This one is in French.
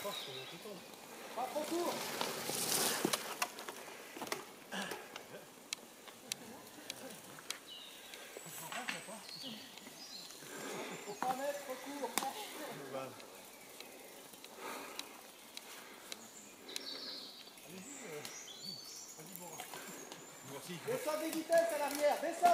Pas trop court. Faut pas mettre trop court. Descends des vitesses à l'arrière, descends.